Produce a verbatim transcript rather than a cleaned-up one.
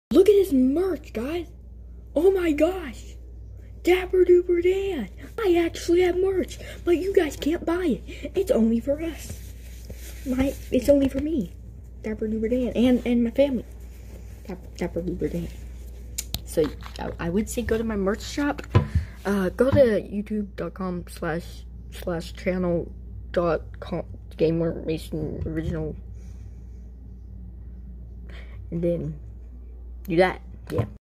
Look at his merch, guys. Oh my gosh. Dapper Duper Dan. I actually have merch, but you guys can't buy it. It's only for us. My, it's only for me. Dapper Duper Dan and, and my family. Dapper, Dapper Duper Dan. So I, I would say go to my merch shop. Uh, go to youtube.com slash slash channel dot com gamer Mason original. And then do that. Yeah.